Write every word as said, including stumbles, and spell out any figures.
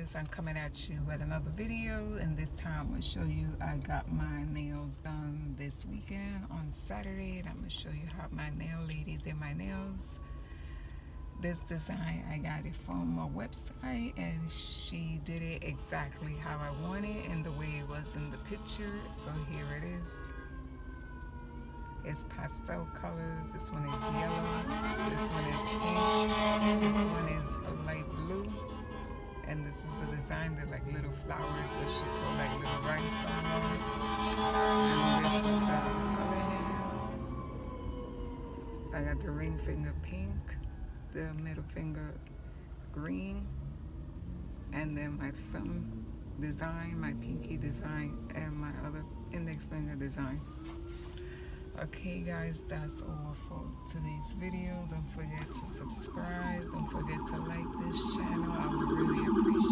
guys, I'm coming at you with another video, and this time I'm going to show you I got my nails done this weekend on Saturday, and I'm going to show you how my nail lady did my nails. This design, I got it from a website, and she did it exactly how I want it and the way it was in the picture. So here it is. It's pastel color. This one is yellow. This one is pink. This one is a light blue. And this is the design. They're like little flowers, but she put like little rhinestone on it. And this is the other hand. I got the ring finger pink, the middle finger green, and then my thumb design, my pinky design, and my other index finger design. Okay guys, that's all for today's video. Don't forget to subscribe. Don't forget to like this channel. I would really appreciate